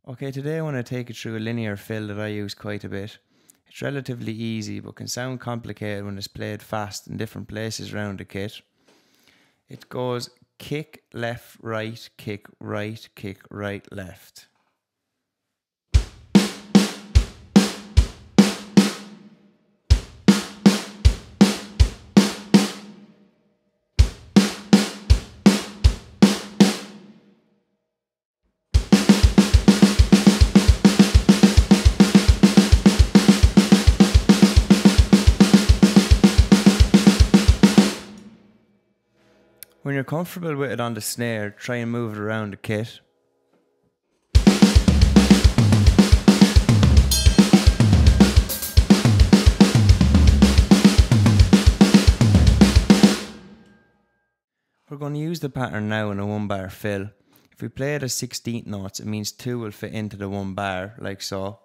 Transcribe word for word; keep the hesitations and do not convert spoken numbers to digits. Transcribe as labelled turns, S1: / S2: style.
S1: Okay, today I want to take you through a linear fill that I use quite a bit. It's relatively easy but can sound complicated when it's played fast in different places around the kit. It goes kick, left, right, kick, right, kick, right, left. When you're comfortable with it on the snare, try and move it around the kit. We're going to use the pattern now in a one bar fill. If we play it as sixteenth notes, it means two will fit into the one bar, like so.